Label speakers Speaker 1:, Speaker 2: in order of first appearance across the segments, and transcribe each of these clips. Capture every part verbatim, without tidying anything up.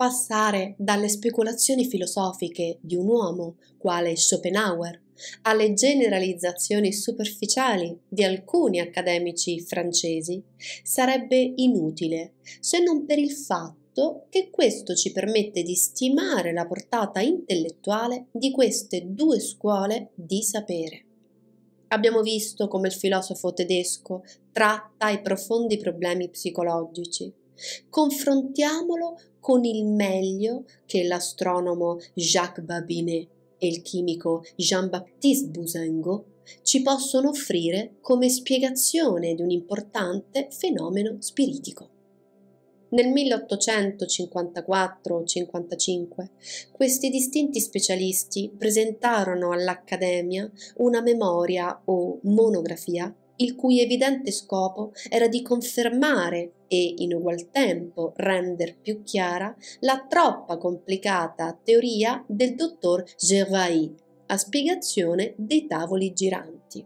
Speaker 1: passare dalle speculazioni filosofiche di un uomo, quale Schopenhauer, alle generalizzazioni superficiali di alcuni accademici francesi, sarebbe inutile, se non per il fatto che questo ci permette di stimare la portata intellettuale di queste due scuole di sapere. Abbiamo visto come il filosofo tedesco tratta i profondi problemi psicologici. Confrontiamolo con il meglio che l'astronomo Jacques Babinet e il chimico Jean-Baptiste Bousingot ci possono offrire come spiegazione di un importante fenomeno spiritico. Nel milleottocentocinquantaquattro cinquantacinque questi distinti specialisti presentarono all'Accademia una memoria o monografia il cui evidente scopo era di confermare e in ugual tempo render più chiara la troppo complicata teoria del dottor Gervais a spiegazione dei tavoli giranti.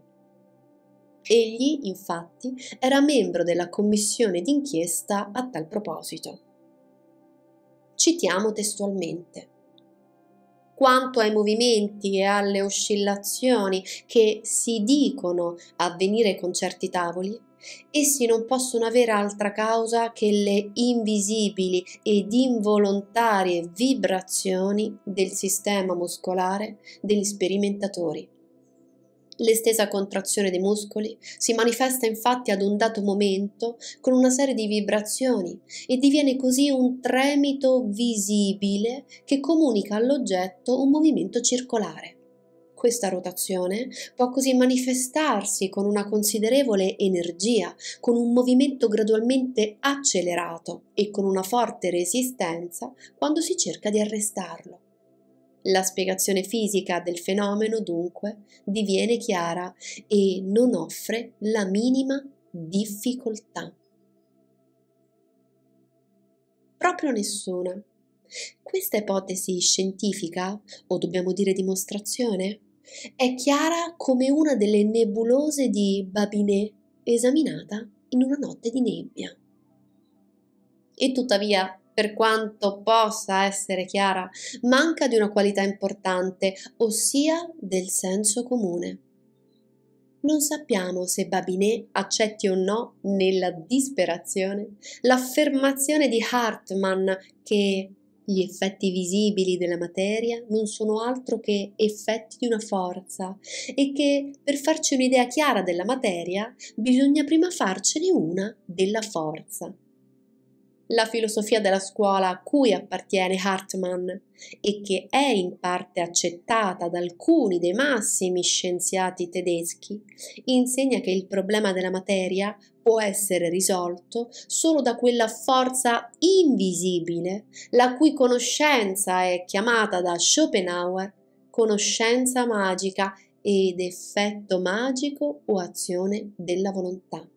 Speaker 1: Egli, infatti, era membro della commissione d'inchiesta a tal proposito. Citiamo testualmente: quanto ai movimenti e alle oscillazioni che si dicono avvenire con certi tavoli, essi non possono avere altra causa che le invisibili ed involontarie vibrazioni del sistema muscolare degli sperimentatori. L'estesa contrazione dei muscoli si manifesta infatti ad un dato momento con una serie di vibrazioni e diviene così un tremito visibile che comunica all'oggetto un movimento circolare. Questa rotazione può così manifestarsi con una considerevole energia, con un movimento gradualmente accelerato e con una forte resistenza quando si cerca di arrestarlo. La spiegazione fisica del fenomeno, dunque, diviene chiara e non offre la minima difficoltà. Proprio nessuna. Questa ipotesi scientifica, o dobbiamo dire dimostrazione, è chiara come una delle nebulose di Babinet esaminata in una notte di nebbia. E tuttavia, per quanto possa essere chiara, manca di una qualità importante, ossia del senso comune. Non sappiamo se Babinet accetti o no, nella disperazione, l'affermazione di Hartmann che gli effetti visibili della materia non sono altro che effetti di una forza e che per farci un'idea chiara della materia bisogna prima farcene una della forza. La filosofia della scuola a cui appartiene Hartmann e che è in parte accettata da alcuni dei massimi scienziati tedeschi insegna che il problema della materia può essere risolto solo da quella forza invisibile la cui conoscenza è chiamata da Schopenhauer conoscenza magica ed effetto magico o azione della volontà.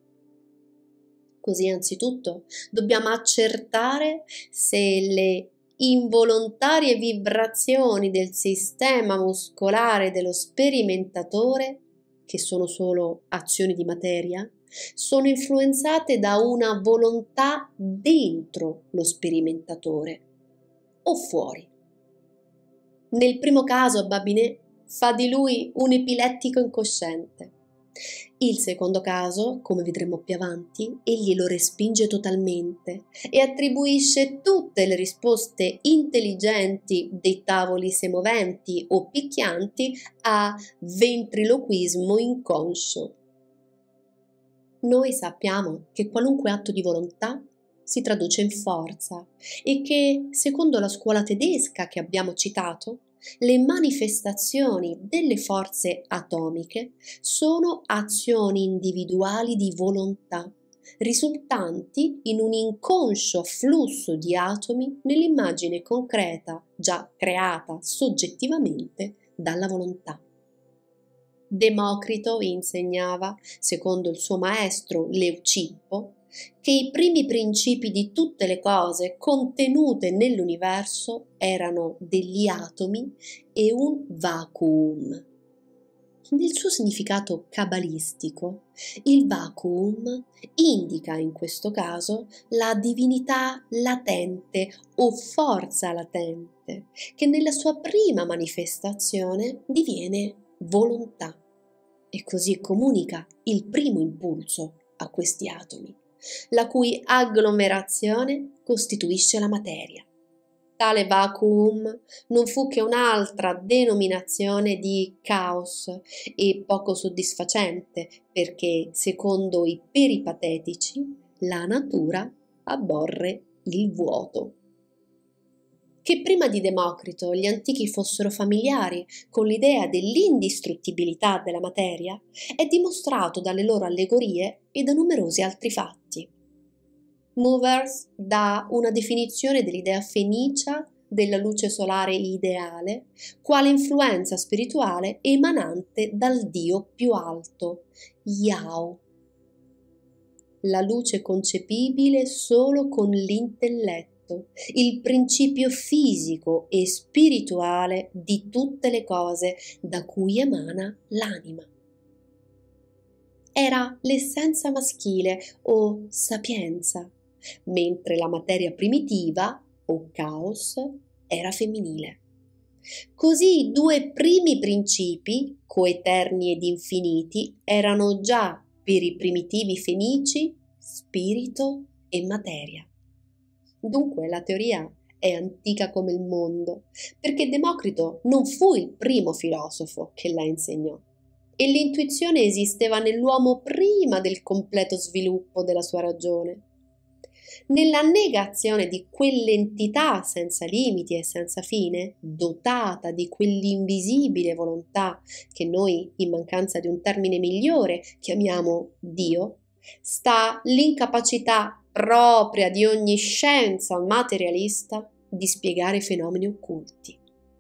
Speaker 1: Così anzitutto dobbiamo accertare se le involontarie vibrazioni del sistema muscolare dello sperimentatore, che sono solo azioni di materia, sono influenzate da una volontà dentro lo sperimentatore o fuori. Nel primo caso Babinet fa di lui un epilettico incosciente. Il secondo caso, come vedremo più avanti, egli lo respinge totalmente e attribuisce tutte le risposte intelligenti dei tavoli semoventi o picchianti a ventriloquismo inconscio. Noi sappiamo che qualunque atto di volontà si traduce in forza e che, secondo la scuola tedesca che abbiamo citato, le manifestazioni delle forze atomiche sono azioni individuali di volontà, risultanti in un inconscio flusso di atomi nell'immagine concreta già creata soggettivamente dalla volontà. Democrito insegnava, secondo il suo maestro Leucippo, che i primi principi di tutte le cose contenute nell'universo erano degli atomi e un vacuum. Nel suo significato cabalistico, il vacuum indica in questo caso la divinità latente o forza latente, che nella sua prima manifestazione diviene volontà e così comunica il primo impulso a questi atomi, la cui agglomerazione costituisce la materia. Tale vacuum non fu che un'altra denominazione di caos e poco soddisfacente perché, secondo i peripatetici, la natura abborre il vuoto. Che prima di Democrito gli antichi fossero familiari con l'idea dell'indistruttibilità della materia è dimostrato dalle loro allegorie e da numerosi altri fatti. Movers dà una definizione dell'idea fenicia della luce solare ideale quale influenza spirituale emanante dal Dio più alto, Yao. La luce concepibile solo con l'intelletto, il principio fisico e spirituale di tutte le cose da cui emana l'anima. Era l'essenza maschile o sapienza, mentre la materia primitiva, o caos, era femminile. Così i due primi principi, coeterni ed infiniti, erano già per i primitivi fenici spirito e materia. Dunque la teoria è antica come il mondo, perché Democrito non fu il primo filosofo che la insegnò, e l'intuizione esisteva nell'uomo prima del completo sviluppo della sua ragione. Nella negazione di quell'entità senza limiti e senza fine, dotata di quell'invisibile volontà che noi, in mancanza di un termine migliore, chiamiamo Dio, sta l'incapacità propria di ogni scienza materialista di spiegare i fenomeni occulti.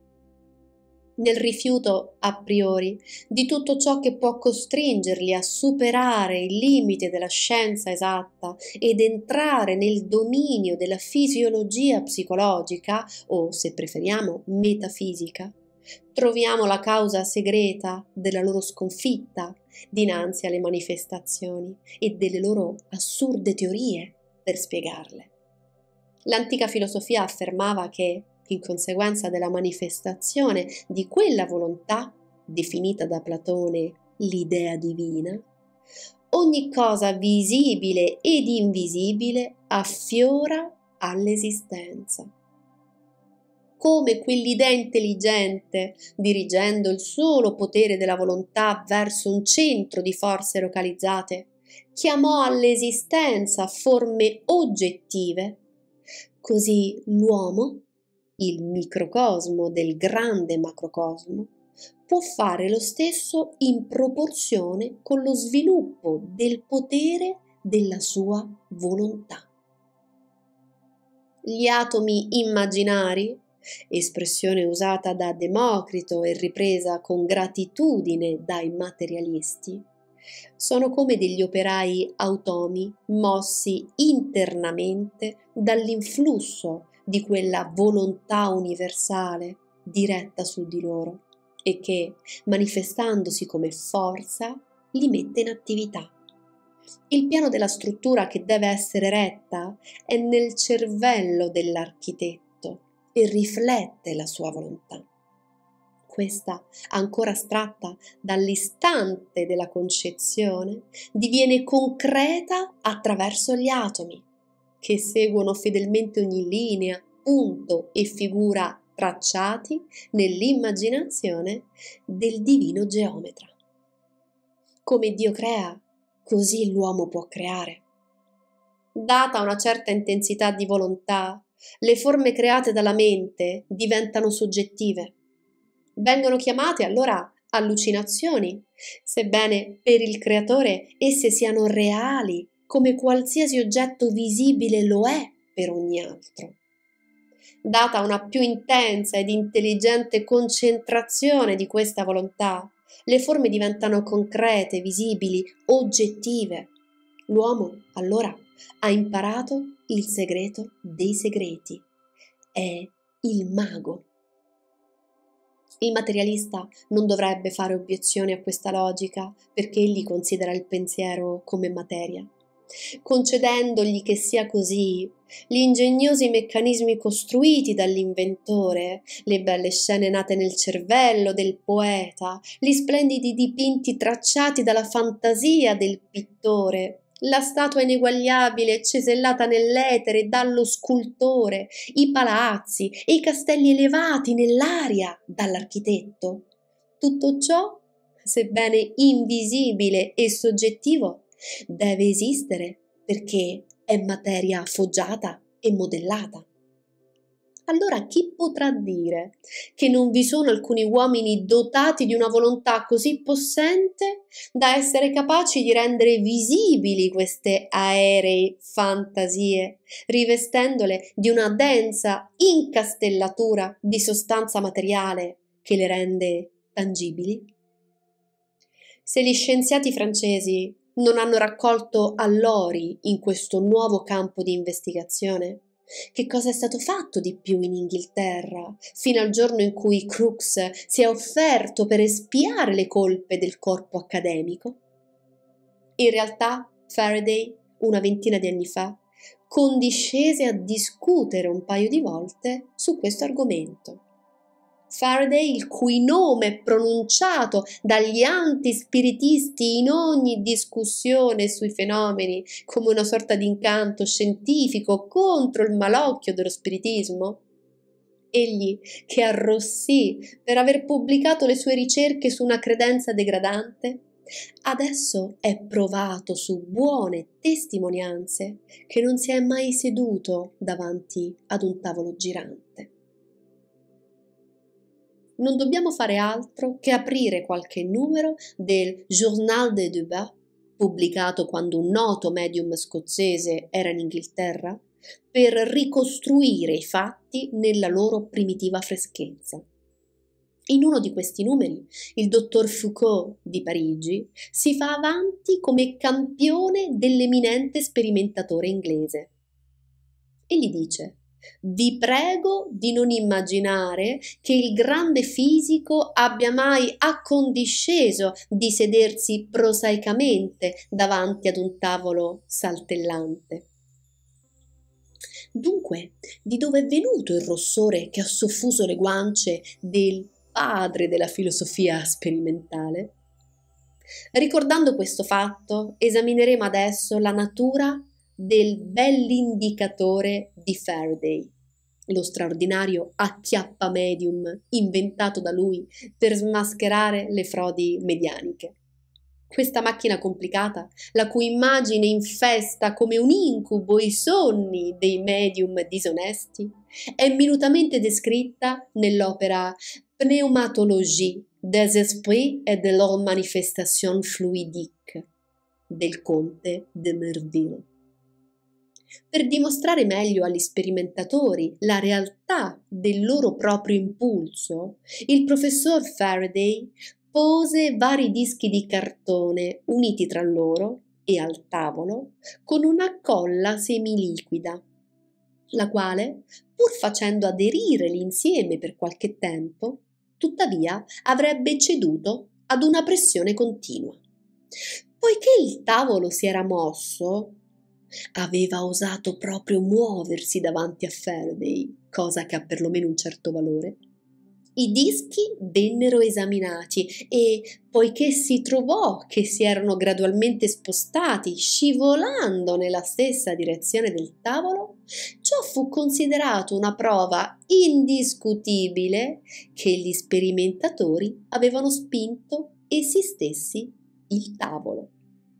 Speaker 1: Nel rifiuto a priori di tutto ciò che può costringerli a superare il limite della scienza esatta ed entrare nel dominio della fisiologia psicologica o, se preferiamo, metafisica, troviamo la causa segreta della loro sconfitta dinanzi alle manifestazioni e delle loro assurde teorie per spiegarle. L'antica filosofia affermava che, in conseguenza della manifestazione di quella volontà, definita da Platone l'idea divina, ogni cosa visibile ed invisibile affiora all'esistenza. Come quell'idea intelligente, dirigendo il solo potere della volontà verso un centro di forze localizzate, chiamò all'esistenza forme oggettive, così l'uomo, il microcosmo del grande macrocosmo, può fare lo stesso in proporzione con lo sviluppo del potere della sua volontà. Gli atomi immaginari, espressione usata da Democrito e ripresa con gratitudine dai materialisti, sono come degli operai automi mossi internamente dall'influsso di quella volontà universale diretta su di loro e che, manifestandosi come forza, li mette in attività. Il piano della struttura che deve essere retta è nel cervello dell'architetto e riflette la sua volontà. Questa, ancora astratta dall'istante della concezione, diviene concreta attraverso gli atomi, che seguono fedelmente ogni linea, punto e figura tracciati nell'immaginazione del divino geometra. Come Dio crea, così l'uomo può creare. Data una certa intensità di volontà, le forme create dalla mente diventano soggettive. Vengono chiamate allora allucinazioni, sebbene per il creatore esse siano reali, come qualsiasi oggetto visibile lo è per ogni altro. Data una più intensa ed intelligente concentrazione di questa volontà, le forme diventano concrete, visibili, oggettive. L'uomo, allora, ha imparato il segreto dei segreti. È il mago. Il materialista non dovrebbe fare obiezioni a questa logica perché egli considera il pensiero come materia. Concedendogli che sia così, gli ingegnosi meccanismi costruiti dall'inventore, le belle scene nate nel cervello del poeta, gli splendidi dipinti tracciati dalla fantasia del pittore, la statua ineguagliabile cesellata nell'etere dallo scultore, i palazzi e i castelli elevati nell'aria dall'architetto. Tutto ciò, sebbene invisibile e soggettivo, deve esistere perché è materia foggiata e modellata. Allora chi potrà dire che non vi sono alcuni uomini dotati di una volontà così possente da essere capaci di rendere visibili queste aeree fantasie, rivestendole di una densa incastellatura di sostanza materiale che le rende tangibili? Se gli scienziati francesi non hanno raccolto allori in questo nuovo campo di investigazione, che cosa è stato fatto di più in Inghilterra, fino al giorno in cui Crookes si è offerto per espiare le colpe del corpo accademico? In realtà Faraday, una ventina di anni fa, condiscese a discutere un paio di volte su questo argomento. Faraday, il cui nome è pronunciato dagli antispiritisti in ogni discussione sui fenomeni come una sorta di incanto scientifico contro il malocchio dello spiritismo. Egli, che arrossì per aver pubblicato le sue ricerche su una credenza degradante, adesso è provato su buone testimonianze che non si è mai seduto davanti ad un tavolo girante. Non dobbiamo fare altro che aprire qualche numero del Journal des Débats, pubblicato quando un noto medium scozzese era in Inghilterra, per ricostruire i fatti nella loro primitiva freschezza. In uno di questi numeri, il dottor Foucault di Parigi si fa avanti come campione dell'eminente sperimentatore inglese. Egli dice: vi prego di non immaginare che il grande fisico abbia mai accondisceso di sedersi prosaicamente davanti ad un tavolo saltellante. Dunque, di dove è venuto il rossore che ha soffuso le guance del padre della filosofia sperimentale? Ricordando questo fatto, esamineremo adesso la natura del bell'indicatore di Faraday, lo straordinario acchiappa medium inventato da lui per smascherare le frodi medianiche. Questa macchina complicata, la cui immagine infesta come un incubo i sonni dei medium disonesti, è minutamente descritta nell'opera Pneumatologie des esprits et de leurs manifestations fluidiques del conte de Merville. Per dimostrare meglio agli sperimentatori la realtà del loro proprio impulso, il professor Faraday pose vari dischi di cartone uniti tra loro e al tavolo con una colla semiliquida, la quale, pur facendo aderire l'insieme per qualche tempo, tuttavia avrebbe ceduto ad una pressione continua. Poiché il tavolo si era mosso, aveva osato proprio muoversi davanti a Faraday, cosa che ha perlomeno un certo valore. I dischi vennero esaminati e, poiché si trovò che si erano gradualmente spostati, scivolando nella stessa direzione del tavolo, ciò fu considerato una prova indiscutibile che gli sperimentatori avevano spinto essi stessi il tavolo.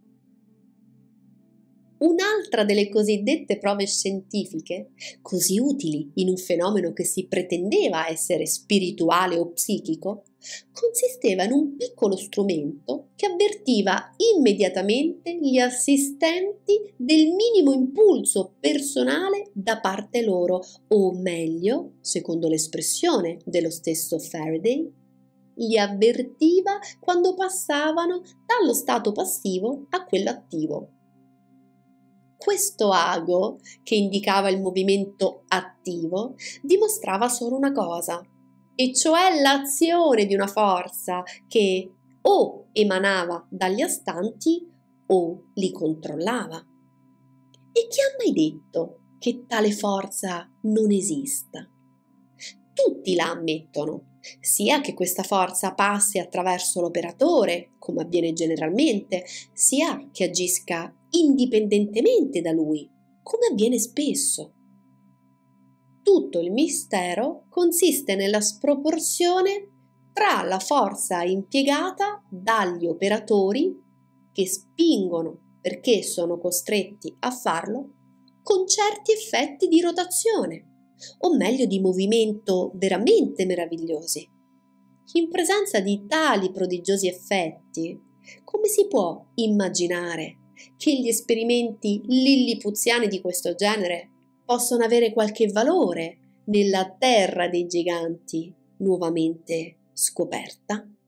Speaker 1: Un'altra delle cosiddette prove scientifiche, così utili in un fenomeno che si pretendeva essere spirituale o psichico, consisteva in un piccolo strumento che avvertiva immediatamente gli assistenti del minimo impulso personale da parte loro, o meglio, secondo l'espressione dello stesso Faraday, li avvertiva quando passavano dallo stato passivo a quello attivo. Questo ago, che indicava il movimento attivo, dimostrava solo una cosa: e cioè l'azione di una forza che o emanava dagli astanti o li controllava. E chi ha mai detto che tale forza non esista? Tutti la ammettono, sia che questa forza passi attraverso l'operatore, come avviene generalmente, sia che agisca indipendentemente da lui, come avviene spesso. Tutto il mistero consiste nella sproporzione tra la forza impiegata dagli operatori che spingono perché sono costretti a farlo con certi effetti di rotazione, o meglio di movimento veramente meravigliosi. In presenza di tali prodigiosi effetti, come si può immaginare che gli esperimenti lillipuziani di questo genere possono avere qualche valore nella terra dei giganti nuovamente scoperta?